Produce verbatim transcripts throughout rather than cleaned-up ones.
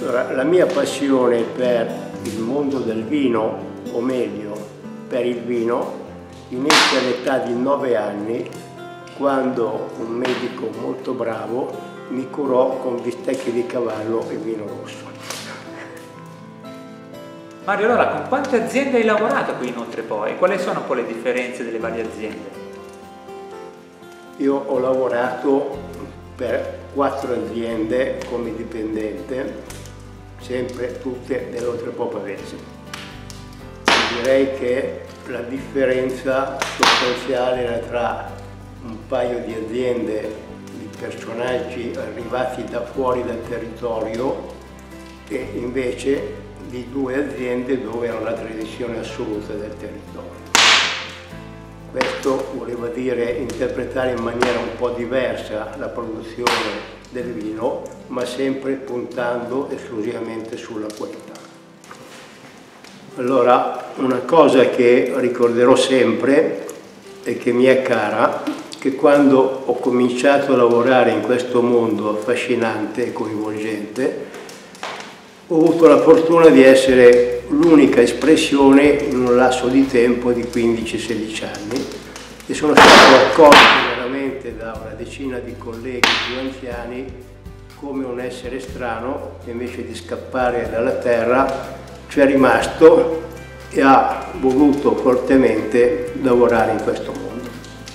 Allora, la mia passione per il mondo del vino, o meglio, per il vino, inizia all'età di nove anni, quando un medico molto bravo mi curò con bistecche di cavallo e vino rosso. Mario, allora, con quante aziende hai lavorato qui in Oltrepò e quali sono poi le differenze delle varie aziende? Io ho lavorato per quattro aziende come dipendente, sempre tutte dell'Oltrepò Pavese. Direi che la differenza sostanziale era tra un paio di aziende di personaggi arrivati da fuori dal territorio e invece di due aziende dove era una tradizione assoluta del territorio. Questo voleva dire interpretare in maniera un po' diversa la produzione del vino, ma sempre puntando esclusivamente sulla qualità. Allora, una cosa che ricorderò sempre e che mi è cara, che quando ho cominciato a lavorare in questo mondo affascinante e coinvolgente, ho avuto la fortuna di essere l'unica espressione in un lasso di tempo di quindici sedici anni e sono stato accolto veramente da una decina di colleghi più anziani come un essere strano che invece di scappare dalla terra ci è rimasto e ha voluto fortemente lavorare in questo mondo.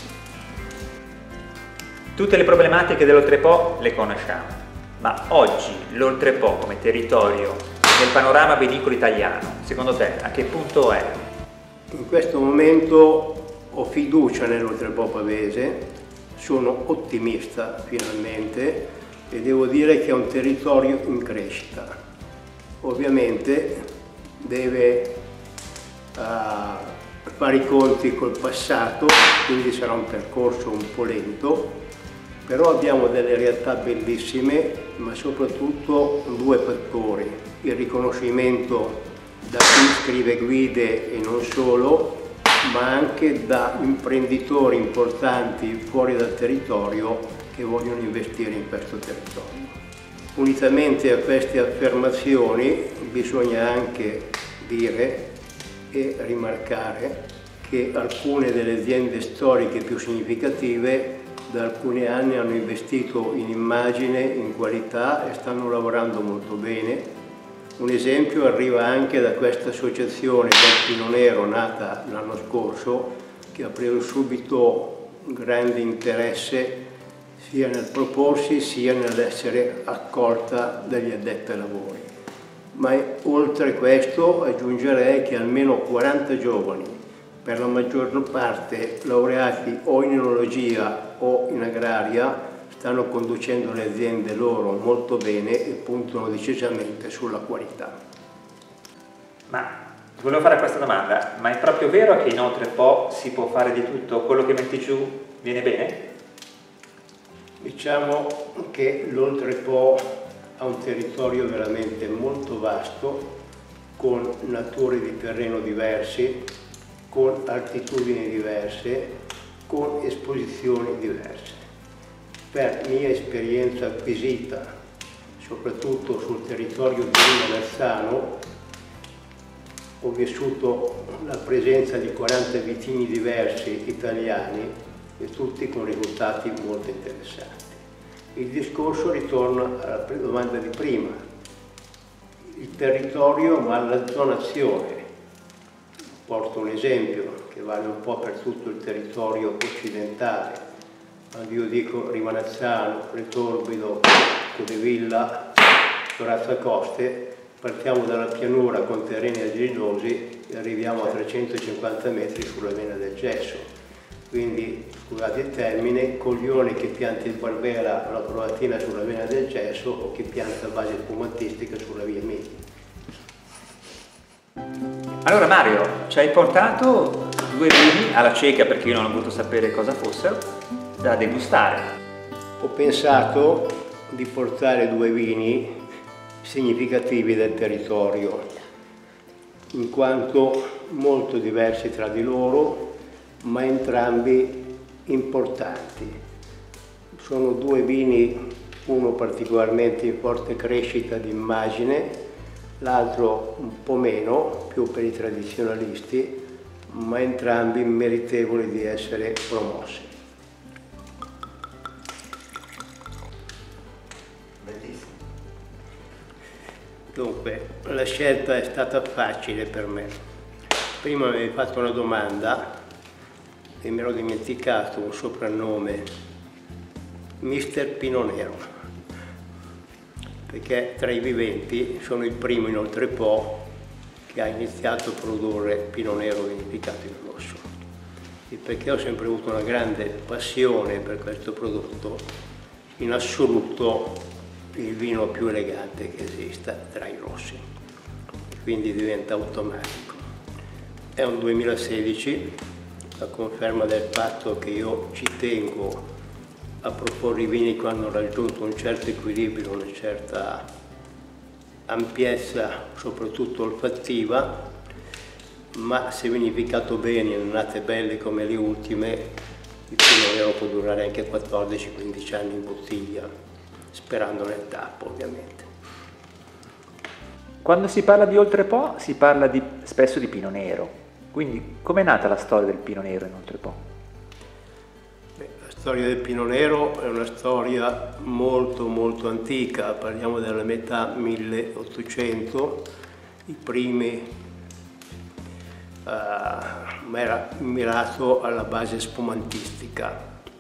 Tutte le problematiche dell'Oltrepò le conosciamo. Ma oggi l'Oltrepò come territorio nel panorama vinicolo italiano, secondo te, a che punto è? In questo momento ho fiducia nell'Oltrepò Pavese, sono ottimista finalmente e devo dire che è un territorio in crescita. Ovviamente deve uh, fare i conti col passato, quindi sarà un percorso un po' lento, però abbiamo delle realtà bellissime, ma soprattutto due fattori: il riconoscimento da chi scrive guide e non solo, ma anche da imprenditori importanti fuori dal territorio che vogliono investire in questo territorio. Unitamente a queste affermazioni bisogna anche dire e rimarcare che alcune delle aziende storiche più significative da alcuni anni hanno investito in immagine, in qualità e stanno lavorando molto bene. Un esempio arriva anche da questa associazione del Pino Nero nata l'anno scorso, che ha preso subito grande interesse sia nel proporsi sia nell'essere accolta dagli addetti ai lavori. Ma oltre questo aggiungerei che almeno quaranta giovani, per la maggior parte laureati o in enologia o in agraria, stanno conducendo le aziende loro molto bene e puntano decisamente sulla qualità. Ma volevo fare questa domanda, ma è proprio vero che in Oltrepò si può fare di tutto? Quello che metti giù viene bene? Diciamo che l'Oltrepò ha un territorio veramente molto vasto, con nature di terreno diversi, con altitudini diverse, con esposizioni diverse. Per mia esperienza acquisita, soprattutto sul territorio di Rimanezzano, ho vissuto la presenza di quaranta vitigni diversi italiani e tutti con risultati molto interessanti. Il discorso ritorna alla domanda di prima, il territorio ma la zonazione. Porto un esempio che vale un po' per tutto il territorio occidentale. Quando io dico Rimanezzano, Retorbido, Codevilla, Corazzacoste, partiamo dalla pianura con terreni argillosi e arriviamo a trecentocinquanta metri sulla vena del gesso. Quindi, scusate il termine, coglione che pianta il Barbera o la Croatina sulla vena del gesso o che pianta base spumantistica sulla via Medi. Allora Mario, ci hai portato due vini alla cieca, perché io non ho voluto sapere cosa fossero, da degustare. Ho pensato di portare due vini significativi del territorio, in quanto molto diversi tra di loro, ma entrambi importanti. Sono due vini uno particolarmente in forte crescita di immagine, l'altro un po' meno, più per i tradizionalisti, ma entrambi meritevoli di essere promossi. Bellissimo. Dunque, la scelta è stata facile per me. Prima mi avevi fatto una domanda e mi ero dimenticato un soprannome, mister Pino Nero, perché tra i viventi sono il primo in Oltrepò che ha iniziato a produrre Pino Nero vinificato in rosso, e perché ho sempre avuto una grande passione per questo prodotto, in assoluto il vino più elegante che esista tra i rossi, quindi diventa automatico. È un duemilasedici, a conferma del fatto che io ci tengo a proporre i vini quando hanno raggiunto un certo equilibrio, una certa ampiezza, soprattutto olfattiva, ma se vinificato bene in annate belle come le ultime, il Pino Nero può durare anche quattordici quindici anni in bottiglia, sperando nel tappo ovviamente. Quando si parla di Oltrepò si parla di, spesso di Pino Nero, quindi com'è nata la storia del Pino Nero in Oltrepò? La storia del Pino Nero è una storia molto molto antica, parliamo della metà milleottocento, i primi, uh, ma era mirato alla base spumantistica.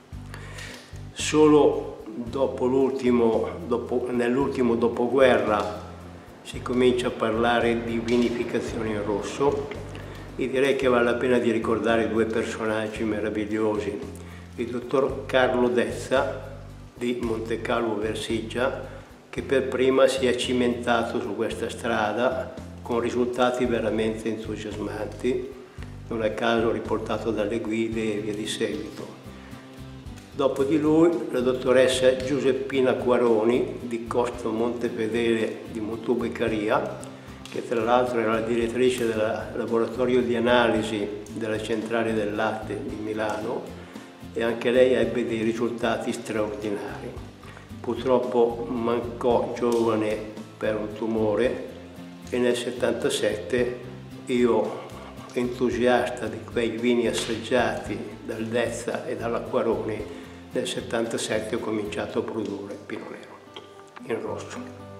Solo dopo l'ultimo, dopo, nell'ultimo dopoguerra si comincia a parlare di vinificazione in rosso, e direi che vale la pena di ricordare due personaggi meravigliosi. Il dottor Carlo Dezza di Montecalvo Versigia, che per prima si è cimentato su questa strada con risultati veramente entusiasmanti, non a caso riportato dalle guide e via di seguito. Dopo di lui la dottoressa Giuseppina Quaroni di Costo Montefedele di Montubeccaria, che tra l'altro era la direttrice del laboratorio di analisi della centrale del latte di Milano, e anche lei ebbe dei risultati straordinari. Purtroppo mancò giovane per un tumore e nel settantasette io, entusiasta di quei vini assaggiati dal Dezza e dalla Quaroni, nel settantasette ho cominciato a produrre Pino Nero in rosso.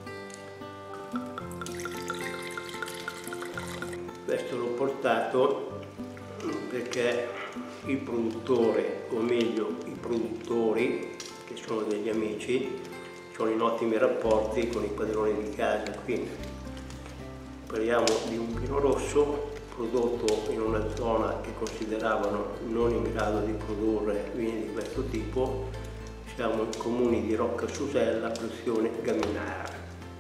Questo l'ho portato perché il produttore, o meglio i produttori, che sono degli amici, sono in ottimi rapporti con i padroni di casa, quindi parliamo di un Pino Rosso prodotto in una zona che consideravano non in grado di produrre vini di questo tipo. Siamo in comuni di Roccasusella, Cruzione, Gaminara,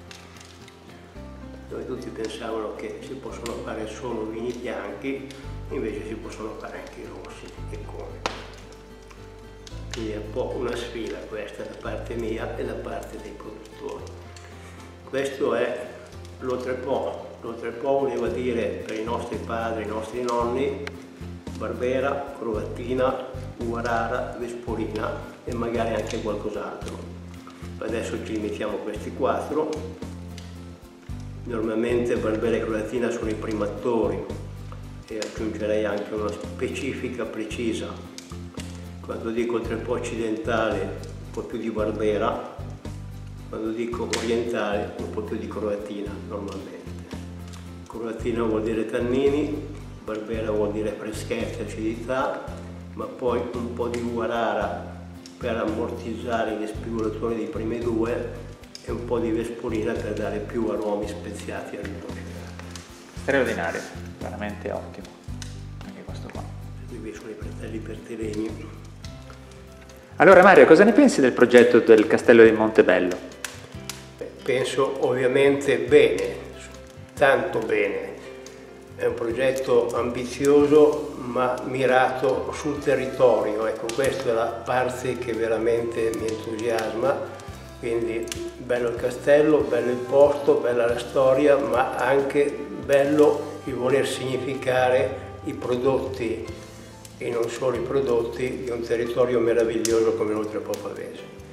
dove tutti pensavano che si possono fare solo vini bianchi, invece si possono fare anche i rossi e come. Quindi è un po' una sfida questa da parte mia e da parte dei produttori. Questo è l'Oltrepò. L'Oltrepò voleva dire per i nostri padri, i nostri nonni, Barbera, Croatina, Uvarara, Vespolina e magari anche qualcos'altro. Adesso ci limitiamo a questi quattro. Normalmente Barbera e Croatina sono i primatori, e aggiungerei anche una specifica precisa. Quando dico Oltrepò occidentale un po' più di Barbera, quando dico orientale un po' più di Croatina normalmente. Croatina vuol dire tannini, Barbera vuol dire freschezza, acidità, ma poi un po' di Uvarara per ammortizzare le spigolazioni dei primi due e un po' di Vespolina per dare più aromi speziati al vino. Straordinario, veramente ottimo, anche questo qua. Qui sono i fratelli Pertelegni. Allora Mario, cosa ne pensi del progetto del Castello di Montebello? Beh, penso ovviamente bene, tanto bene. È un progetto ambizioso ma mirato sul territorio, ecco, questa è la parte che veramente mi entusiasma. Quindi bello il castello, bello il posto, bella la storia, ma anche bello il voler significare i prodotti, e non solo i prodotti, di un territorio meraviglioso come l'Oltrepò Pavese.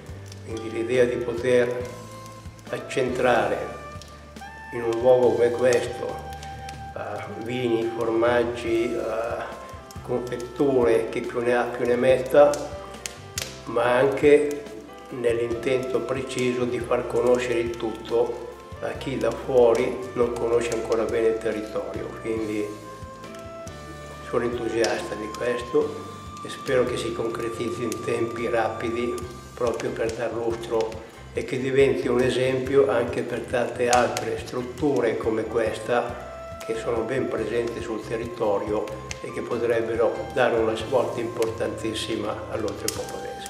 Quindi l'idea di poter accentrare in un luogo come questo uh, vini, formaggi, uh, confetture, chi più ne ha più ne metta, ma anche nell'intento preciso di far conoscere il tutto a chi da fuori non conosce ancora bene il territorio. Quindi sono entusiasta di questo e spero che si concretizzi in tempi rapidi proprio per dar lustro e che diventi un esempio anche per tante altre strutture come questa che sono ben presenti sul territorio e che potrebbero dare una svolta importantissima all'Oltrepo Pavese.